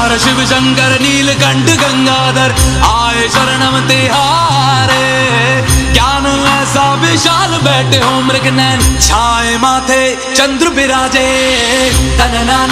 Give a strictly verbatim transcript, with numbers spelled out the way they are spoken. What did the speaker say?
हर शिव शंकर नीलकंठ गंगाधर आए शरणम तिहारे। ज्ञान ऐसा विशाल बैठे हो मृग नैन छाए माथे चंद्र बिराजे। तन